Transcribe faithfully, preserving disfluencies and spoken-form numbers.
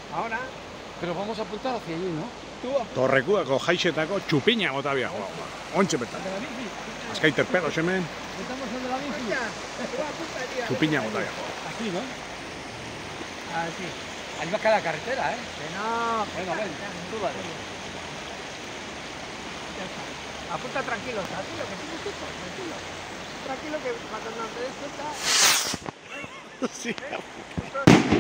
Ahora. Pero vamos a apuntar hacia allí, ¿no? Torrekuako jaixetako txupina gota biago. Ontxe bertan. Azkaiter pedo, hemen. Estamos en la bici. Txupina gota biago. Aquí, ¿no? Así. Ahí va a quedar la carretera, ¿eh? Que no. Venga, ven, tú vale. Apunta tranquilo, tranquilo, que tienes tiempo, tranquilo. Tranquilo que cuando no te des cuenta. Sí. Esto es-